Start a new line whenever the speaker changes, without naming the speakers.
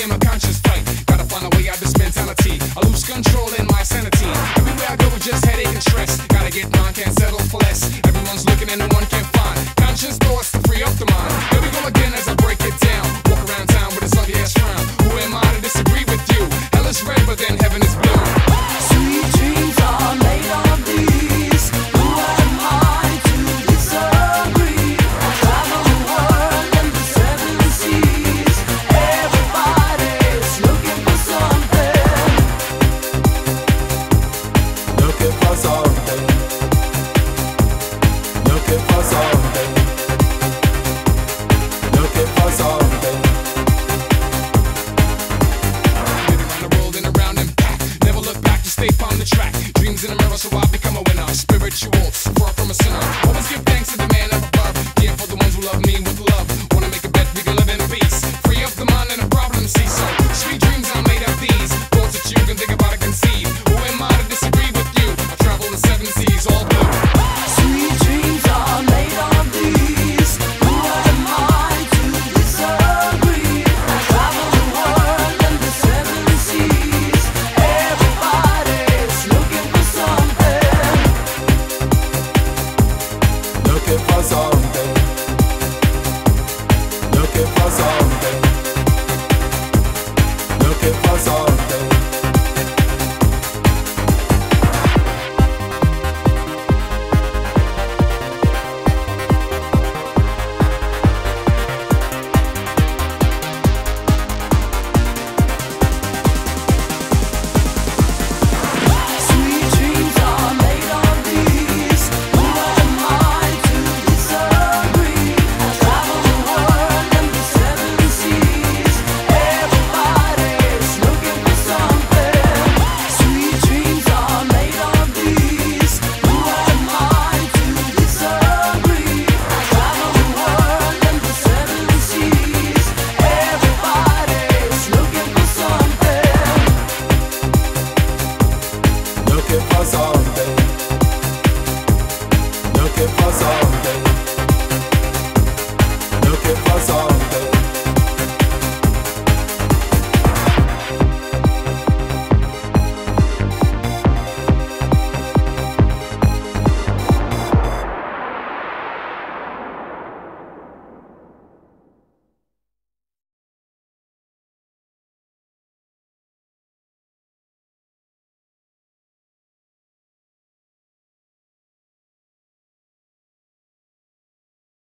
in my conscious fight. Gotta find a way out this mentality. I lose control in my sanity. Everywhere I go with just headache and stress. Gotta get mine, can't settle for less. Everyone's looking and no one can find conscious thoughts to free up the mind. Here we go again as I break it down. Walk around town with a ugly ass frown. Who am I to disagree with you? Hell is red, but then heaven is blue.
Sweet dreams are made of these. Who am I to disagree? I travel the world and the seven seas. Everybody's looking for something.
Looking for something. Looking for something. Looking for something.
Been around the world and around and back. Never look back, just stay on the track. Dreams in a mirror, so I become a winner. Spiritual.